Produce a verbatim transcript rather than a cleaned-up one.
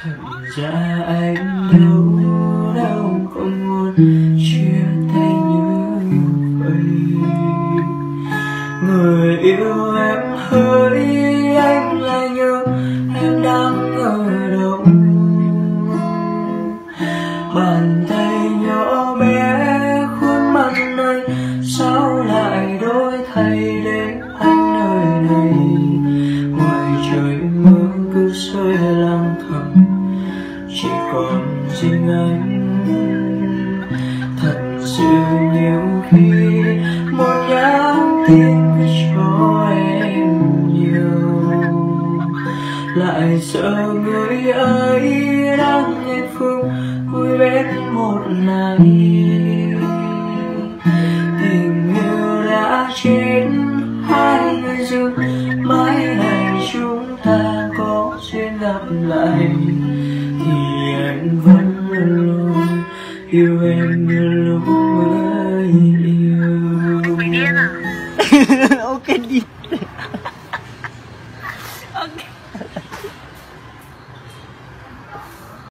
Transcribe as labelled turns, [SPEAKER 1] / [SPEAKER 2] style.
[SPEAKER 1] Thật ra anh đâu đâu có muốn chia tay như vậy. Người yêu em hỡi, anh lại nhớ em đang ở đâu. Bàn tay nhỏ bé khuôn mặt này sao lại đổi thay để anh nơi này. Ngoài trời mưa cứ rơi lặng thầm, chỉ còn riêng anh. Thật sự nhiều khi một nhắn tin cứ cho em nhiều, lại sợ người ấy đang nghe phương vui bên một ngày. Tình yêu đã chết, hai người dưng mai này chúng ta có duyên gặp lại, thì anh vẫn luôn yêu em như lúc mới yêu.
[SPEAKER 2] Mày điên à?